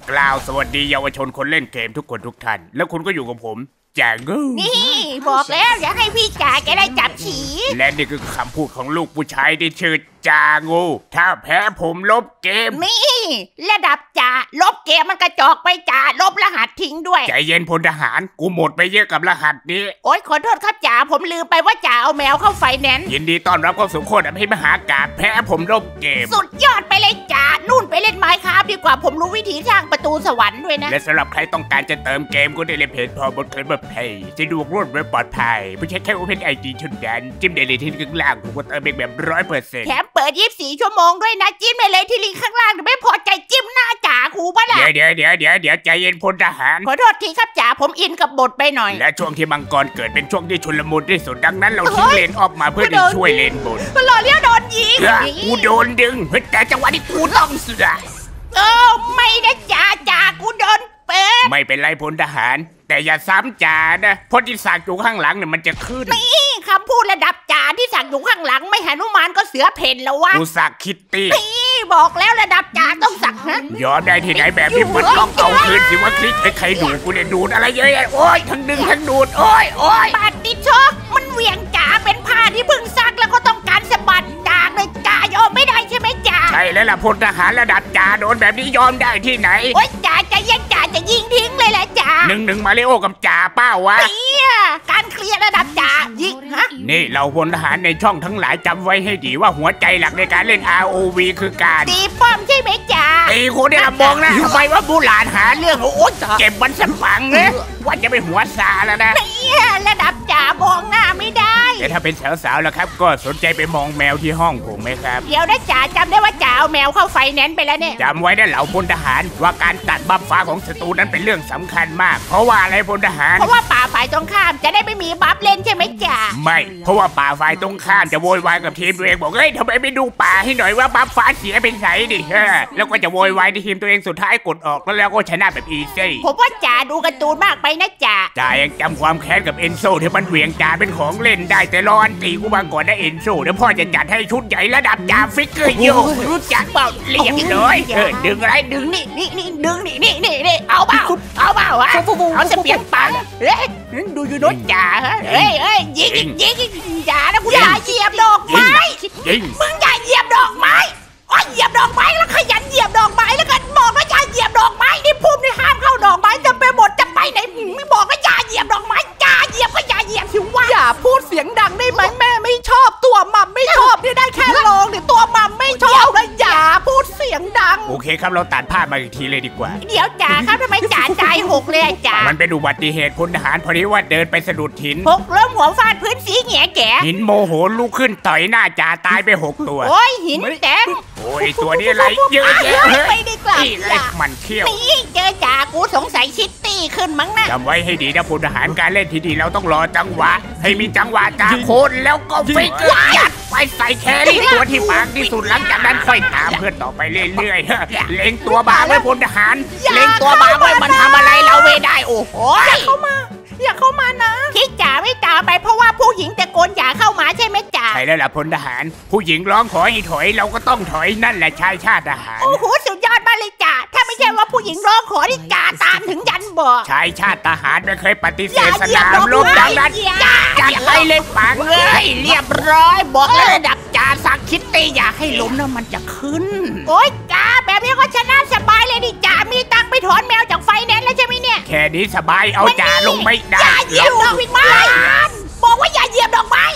กล่าวสวัสดีเยาวชนคนเล่นเกมทุกคนทุกท่านแล้วคุณก็อยู่กับผมจางูนี่บอกแล้วอย่าให้พี่จ่าแกได้จับฉีและนี่คือคำพูดของลูกผู้ชายที่ชื่อจางูถ้าแพ้ผมลบเกมนี่ระดับจ่าลบเกมมันกระจอกไปจ่าลบรหัสทิ้งด้วยใจเย็นพลทหารกูหมดไปเยอะกับรหัสนี้โอ๊ยขอโทษครับจ่าผมลืมไปว่าจ่าเอาแมวเข้าไฟแนนซ์ยินดีต้อนรับเข้าสู่โคตรอภิมหากาพย์แพ้ผมลบเกมสุดยอดไปเลยจ่านู่นไปเล่นไมน์คราฟต์ดีกว่าผมรู้วิธีสร้างประตูสวรรค์ด้วยนะและสำหรับใครต้องการจะเติมเกมก็ได้เลยเพจพอบทเคลมเพย์สะดวกรวดเร็วปลอดภัยผู้ใช้แค่ Open ID ชุดนั้นจิ้มได้เลยที่ข้างล่างผมก็เติมแบบ 100% แถมเปิด24 ชั่วโมงด้วยนะจิ้มได้เลยที่ลิงก์ข้างล่างไม่พอใจจิ้มหน้าจ่าคูปะล่ะเดี๋ยวใจเย็นพลทหารขอโทษทีครับจ่าผมอินกับบทไปหน่อยและช่วงที่มังกรเกิดเป็นช่วงที่ชุลมุนที่สุดดังนั้นเราทิ้งเลนออกมาเพื่อที่ช่วยเลนบนก็รอเลี้ยวโดนยิงกูโดนดึงแต่จังหวะที่กูต้องเสือไม่นะจ่ากูโดนเป็ดไม่เป็นไรพลทหารแต่อย่าซ้ำจ่านะเพราะที่สักอยู่ข้างหลังเนี่ยมันจะขึ้นนี่คำพูดระดับจ่าที่สักอยู่ข้างหลังไม่หนุมานก็เสือเพ่นแล้ววะกูสักคิตตี้นี่บอกแล้วระดับจ่าต้องสักนะยอมได้ที่ไหนแบบนี้มันต้องเอาคืนสิว่าคลิกให้ใครดูกูเนี่ยดูดอะไรเยอะแยะโอ้ยทั้งดึงทั้งดูดโอ้ยปาติโชมันเหวี่ยงจ่าเป็นผ้าที่เพิ่งซักแล้วก็ต้องการสะบัดจ่าเลยจ่ายอมไม่ได้ใช่ไหมจ่าใช่แล้วล่ะพลทหารระดับจ่าโดนแบบนี้ยอมได้ที่ไหนโอ้ยจ่าจะยิงจ่าจะยิงทิ้งเลยแหละจ่า 1-1มาริโอกับจ่าเป้าวะการเคลียร์ระดับจ่ายิงฮะนี่เราพลทหารในช่องทั้งหลายจำไว้ให้ดีว่าหัวใจหลักในการเล่น ROV คือการตีป้อมใช่ไหมจ่าตีคนได้ละมองนะทำไมว่าบูหลานหาเรื่องโอ้ยเก็บมันสัมผังเลยว่าจะไปหัวซาแล้วนะระดับจ่ามองหน้าไม่ได้แต่ถ้าเป็นสาวๆแล้วครับก็สนใจไปมองแมวที่ห้องผมไหมครับเดี๋ยวนะจ่าจำได้ว่าจ่าเอาแมวเข้าไฟแนนซ์ไปแล้วเนี่ยจำไว้นะเหล่าพลทหารว่าการตัดบัฟฟ้าของศัตรูนั้นเป็นเรื่องสำคัญมากเพราะว่าอะไรพลทหารเพราะว่าป่าฝ่ายตรงข้ามจะได้ไม่มีบัฟเล่นใช่ไหมจ่าไม่เพราะว่าป่าฝ่ายตรงข้ามจะโวยวายกับทีมตัวเองบอกเฮ้ยทำไมไม่ดูป่าให้หน่อยว่าบัฟฟ้าเสียเป็นไงดิแล้วก็จะโวยวายที่ทีมตัวเองสุดท้ายกดออกแล้วก็ชนะแบบอีซี่ผมว่าจ่าดูการ์ตูนมากไปนะจ่ายังจำความแค้นกับเอนโซที่มันเหวี่ยงจ่าเป็นของเล่นได้แต่รอนตีกูมาก่อนนะเอนโซเดี๋ยวพ่อจะจัดให้ชุดใหญ่ระดับจ่าฟิกเกอร์โยรู้จักเปล่าเรียบเลยดึงอะไรดึงนี่ดึงนี่เอาเปล่าฮะเอาเสียงปังดูอยู่โน้นจ่าเฮ้ยยิงจ่านะกูอย่าเหยียบดอกไม้มึงอย่าเหยียบดอกไม้เหยียบดอกไม้แล้วขยันเหยียบดอกไม้แล้วกันบอกว่าอย่าเหยียบดอกไม้นี่พุ่มนี่ห้ามเข้าดอกไม้จะไปหมดจะไปไหนไม่บอกว่าอย่าเหยียบดอกไม้จ่าเหยียบก็อย่าเหยียบสิวะอย่าพูดเสียงดังได้ไหมแม่ไม่ชอบตัวมัมไม่ชอบนี่ได้แค่ลองเนี่ยตัวมัมไม่ชอบนะอย่าพูดเสียงดังโอเคครับเราตัดภาพมาอีกทีเลยดีกว่าเดี๋ยวจ่าครับทำไมจ่าใจหกเลยจ่ามันเป็นอุบัติเหตุพลทหารพอดีว่าเดินไปสะดุดหินหกล้มหัวฟาดพื้นสีแง่แก่หินโมโหลุกขึ้นต่อยหน้าจ่าตายไป6ตัวโอ้ยหินแตงโอ้ยตัวนี้อะไรเยอะแยะไปดีกว่ามันเขี้ยวนี่เจอจ่ากูสงสัยชิตตี้ขึ้นมั้งนะจำไว้ให้ดีนะพลทหารการเล่นที่ดีเราต้องรอจังหวะให้มีจังหวะจากโคนแล้วก็ฟิกยัดไปใส่แครี่ตัวที่บางที่สุดหลังจากนั้นค่อยตามเพื่อนต่อไปเรื่อยๆเล็งตัวบางไว้พลทหารเล็งตัวบางไว้มันทำอะไรเราไม่ได้โอ้โหอย่าเข้ามานะที่จ่าไม่ตามไปเพราะว่าผู้หญิงแต่โกนอย่าเข้ามาใช่ไหมจ่าใช่แล้วล่ะพลทหารผู้หญิงร้องขอให้ถอยเราก็ต้องถอยนั่นแหละชายชาติทหารโอ้โหสุดยอดมากเลยจ่าถ้าไม่ใช่ว่าผู้หญิงร้องขอที่จ่าตามถึงยันบ่ชายชาติทหารไม่เคยปฏิเสธสนามรบดังนั้นจัดไปเลยปังเลยเรียบร้อยบอกแล้วระดับจ่าสักคิตตี้อย่าให้ล้มนะมันจะขึ้นโอ้ยจ่าแบบนี้ก็ชนะสบายเลยดิจ่ามีตังไปถอนแมวจากไฟแนนซ์แล้วใช่ไหมเนี่ยแค่นี้สบายเอาจ่าลงไม่ได้อย่าเหยียบดอกไม้บอกว่าอย่าเหยียบดอกไม้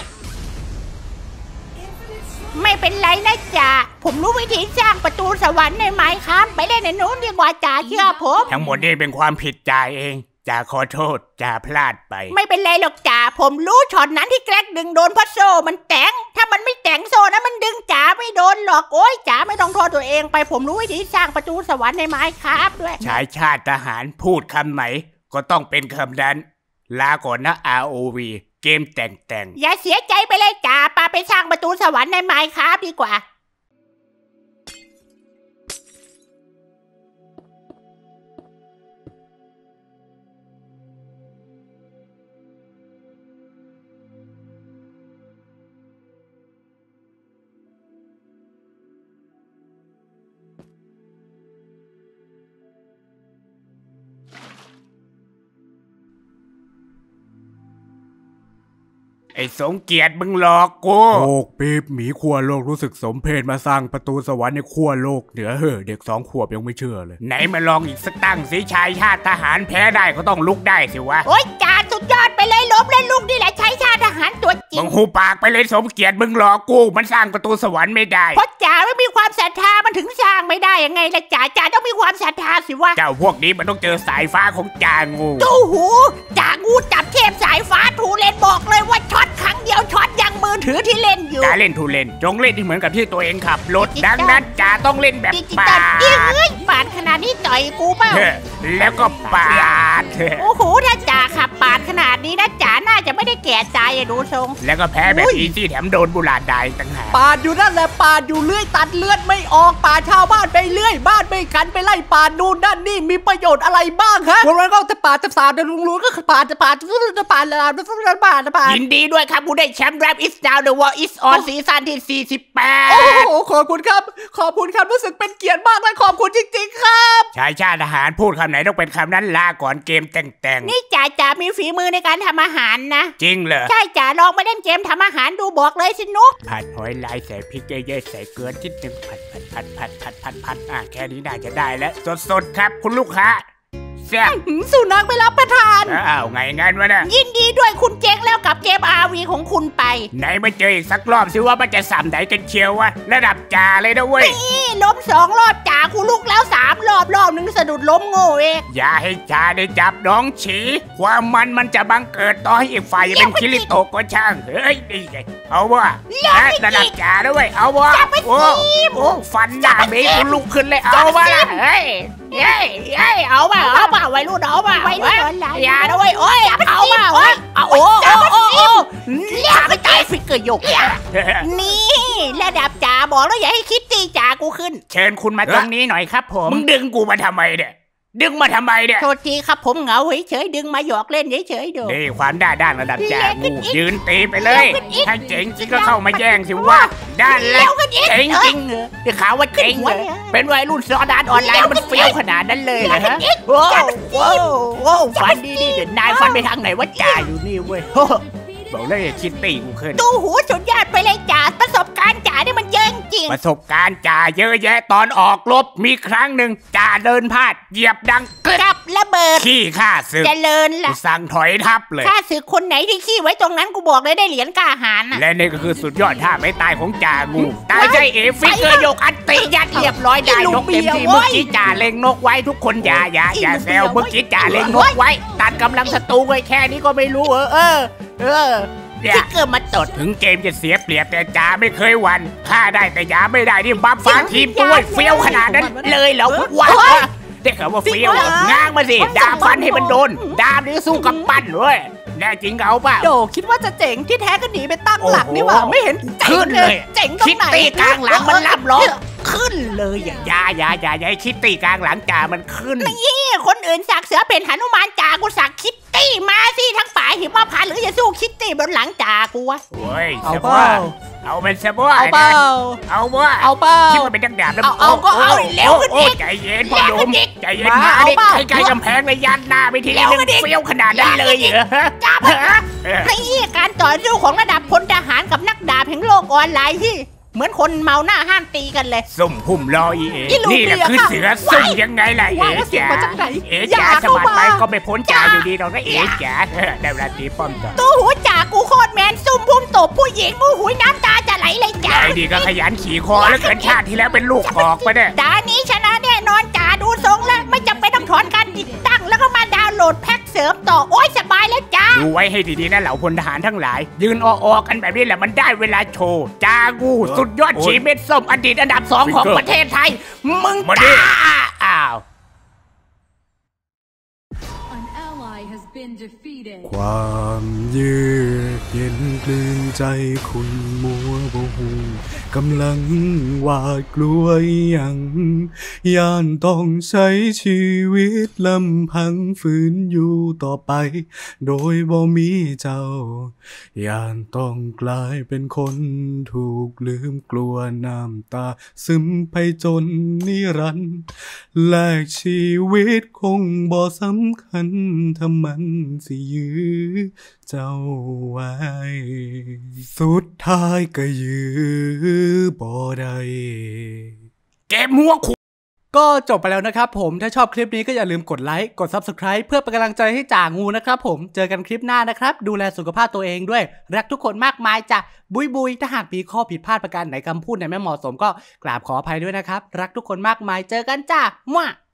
ไม่เป็นไรนะจ่าผมรู้วิธีสร้างประตูสวรรค์ในไม้ค้ามไปเล่นในนู้นดีกว่าจ่าเชื่อผมทั้งหมดนี่เป็นความผิดจ่าเองจ่าขอโทษจ่าพลาดไปไม่เป็นไรหรอกจ่าผมรู้ช็อตนั้นที่แกล้งดึงโดนพัซโซมันแต่งถ้ามันไม่แต่งโซนะมันดึงจ่าไม่โดนหรอกโอ้ยจ่าไม่ต้องโทษตัวเองไปผมรู้วิธีสร้างประตูสวรรค์ในไม้ค้ามด้วยชายชาติทหารพูดคำไหนก็ต้องเป็นคำนั้นลาก่อนนะ ROV เกมแต่งอย่าเสียใจไปเลยจ่าไปสร้างประตูสวรรค์ในไมน์คราฟต์ดีกว่าไอ้สมเกียรติมึงหลอกกูโอกปีบหมีขั้วโลกรู้สึกสมเพชมาสร้างประตูสวรรค์ในขั้วโลกเหนือเด็ก2 ขวบยังไม่เชื่อเลยไหนมาลองอีกสักตั้งสิชายชาติทหารแพ้ได้ก็ต้องลุกได้สิวะโอ๊ยจ่าสุดยอดไปเลยล้มเล่นลูกนี่แหละชายชาติทหารตัวจริงมึงหูปากไปเลยสมเกียรติมึงหลอกกูมันสร้างประตูสวรรค์ไม่ได้เพราะจ่าไม่มีความศรัทธามันถึงสร้างไม่ได้ยังไงล่ะจ่าต้องมีความศรัทธาสิวะเจ้าพวกนี้มันต้องเจอสายฟ้าของจ่างูตู้หูจ่างูจับเทพสายฟ้าทูเลนบอกเลยว่าช็อตครั้งเดียวช็อตยังมือถือที่เล่นอยู่จ่าเล่นทูเลนจงเล่นที่เหมือนกับที่ตัวเองขับรถดังนั้นจ่าต้องเล่นแบบปาดปาดขนาดนี้ต่อยกูเปล่าแล้วก็ปาดโอ้โหถ้าจ่าขับปาดขนาดนี้นะจ่าน่าจะไม่ได้แก่ใจดูทรงแล้วก็แพ้แบบอีซี่แถมโดนบุหรี่ได้ต่างหากปาดอยู่นั่นแหละปาดอยู่เลื่อยตัดเลือดไม่ออกปาดชาวบ้านไปเลื่อยบ้านไม่กันไปไล่ปาดนู่นนั่นนี่มีประโยชน์อะไรบ้างฮะวันๆก็จะปาดจะสาดจะลุงรู้ก็ปาดยินดีด้วยครับผู้ได้แชมป์ Rap is now the war is on ซีซั่นที่48โอ้โหขอบคุณครับรู้สึกเป็นเกียรติมากเลยขอบคุณจริงๆครับชายชาติทหารพูดคำไหนต้องเป็นคำนั้นลาก่อนเกมแต่งนี่จ่ามีฝีมือในการทำอาหารนะจริงเหรอใช่จ่าลองมาเล่นเกมทำอาหารดูบอกเลยสินุ๊กผัดหอยลายใส่พริกเยอะๆใส่เกลือนิดนึงผัดแค่นี้น่าจะได้แล้วสดๆครับคุณลูกค้าสุนัขไปรับประทานอ้าวไงงั้นวะเนี่ยยินดีด้วยคุณเจ๊งแล้วกับเกม RV ของคุณไปไหนมาเจออีกสักรอบสิว่ามันจะสัมไหนกันเชียววะระดับจ่าเลยนะเว้ยนี่ล้ม2 รอบจ่ากูลุกแล้ว3 รอบนึงสะดุดล้มโง่เองอย่าให้จ่าได้จับน้องฉีความมันจะบังเกิดต่อให้อีกฝ่ายเป็นคิริโตะก็ช่างเฮ้ยนี่ไงเอาวะระดับจ่าด้วยเอาวะโอ้ฟันหน้าเบกูลุกขึ้นเลยเอาวะเฮ้ยเอาป่ะวัยรุ่นเอาป่ะอย่าด้วยโอ้ยเอาป่ะโอ้เรียกไม่ตายฟิกเกอร์ยกนี่ระดับจ่าบอกแล้วอย่าให้คิดตีจ่ากูขึ้นเชิญคุณมาตรงนี้หน่อยครับผมมึงดึงกูมาทำไมเนี่ยดึงมาทำไมเนี่ยโทษทีครับผมเหงาเฉยดึงมาหยอกเล่นเฉยๆดูนี่ความด้านระดับจ่างูยืนตีไปเลยถ้าเจ๋งจริงก็เข้ามาแย่งสิว่าด้านแล้วเจ๋งจริงเดี๋ยวข่าวว่าเจ๋งเป็นวัยรุ่นซอดานออนไลน์มันเฟี้ยวขนาดนั้นเลยเหรอฮะโอ้ฟันดีเดี๋ยวนายฟันไปทางไหนว่าจ่าอยู่นี่เว้ยบอกเลยคิดตีกูขึ้นตู้หูสุดยอดไปเลยจ่าประสบการณ์จ่าเนี่ยมันเยอะจริงประสบการณ์จ่าเยอะแยะตอนออกรบมีครั้งหนึ่งจ่าเดินพลาดเหยียบดังกับระเบิดขี้ข้าศึกเจริญล่ะสั่งถอยทับเลยข้าศึกคนไหนที่ขี้ไว้ตรงนั้นกูบอกเลยได้เหรียญกล้าหาญและนี่ก็คือสุดยอดท่าไม่ตายของจ่างูตายใจฟิกเกอร์ยกอันตียัดเรียบร้อยได้นกเต็มที่เมื่อกี้จ่าเล็งนกไว้ทุกคนอย่าแซวเมื่อกี้จ่าเล็งนกไว้ตัดกำลังศัตรูไว้แค่นี้ก็ไม่รู้ฟิกเกอร์มาตดถึงเกมจะเสียเปรียบแต่จ่าไม่เคยหวั่นฆ่าได้แต่ยาไม่ได้นี่บัฟฟ้าทีมด้วยเฟี้ยวขนาดนั้นเลยเหรอว้าได้ข่าวว่าเฟี้ยวง้างมาสิดาฟันให้มันโดนดาบนี่สู้กับปั้นด้วยแน่จริงเอาป่ะโดคิดว่าจะเจ๋งที่แท้ก็หนีไปตั้งหลักนี่หว่าไม่เห็นขึ้นเลยเจ๋งตรงไหนคิดตีกลางหลังมันรับล้อขึ้นเลยอย่าให้คิดตีกลางหลังจ่ามันขึ้นนี่คนอื่นสักเสือเป็นหนุมานจ่ากูสักคิดตีมาสิทั้งฝ่ายหิมะพานหรือจะสู้คิดตีบนหลังจ่ากูวะโอ้ยเอาเปล่าเอาเป็นเซบัวเอาเปล่าเอาว่าคิดว่าเป็นดักดาบแล้วเอาก็เอาเร็วขึ้นอีกใจเย็นพ่อโยมใจเย็นมาดิใกล้กำแพงเลยยันหน้าไปทีนึงเฟี้ยวขนาดนั้นเลยเหรอจับนี่การต่อสู้ของระดับพลทหารกับนักดาบแห่งโลกออนไลน์ที่เหมือนคนเมาหน้าห้ามตีกันเลยสุ่มพุ่มรอนี่แหละคือเสือสุ่มยังไงล่ะจ๋าสมัครไปก็ไม่พ้นจ่าอยู่ดีเราก็จ๋าได้เวลาตีป้อมต่อตู้หูจ่ากูโคตรแมนซุ่มพุ่มตบผู้หญิงกูหุยน้ำตาจะไหลเลยจ่าไอ้ดีก็ขยันขี่คอแล้วเกินชาติที่แล้วเป็นลูกกอกไปเนี่ยจ่านี้ชนะแน่นอนจ่าดูทรงแล้วไม่จำเป็นต้องถอนการติดตั้งแล้วก็มาดาวน์โหลดแพ็คเสริมต่อโอ้ยสบายแล้วจ้าดูไว้ให้ดีๆนะเหล่าพลทหารทั้งหลายยืนออกันแบบนี้แหละมันได้เวลาโชว์จ่ากูสุดยอดชีเม็ดส้มอดีตอันดับ2ของประเทศไทยมึงจ้าอ้าวความเยือกเย็นกลืนใจคุณมัวบ่ฮู้กำลังหวาดกลัวอย่างย่านต้องใช้ชีวิตลำพังฝืนอยู่ต่อไปโดยบ่มีเจ้าย่านต้องกลายเป็นคนถูกลืมกลัวน้ำตาซึมไปจนนิรันดร์แลกชีวิตคงบ่สำคัญถ้ามันสิยื้อเจ้าไว้สุดท้ายก็ยื้อบ่ได้แกมัวขู่ก็จบไปแล้วนะครับผมถ้าชอบคลิปนี้ก็อย่าลืมกดไลค์กด Subscribe เพื่อเป็นกำลังใจให้จ่างูนะครับผมเจอกันคลิปหน้านะครับดูแลสุขภาพตัวเองด้วยรักทุกคนมากมายจ้ะบุยถ้าหากมีข้อผิดพลาดประการไหนคำพูดไหนไม่เหมาะสมก็กราบขออภัยด้วยนะครับรักทุกคนมากมายเจอกันจ้ามั่ว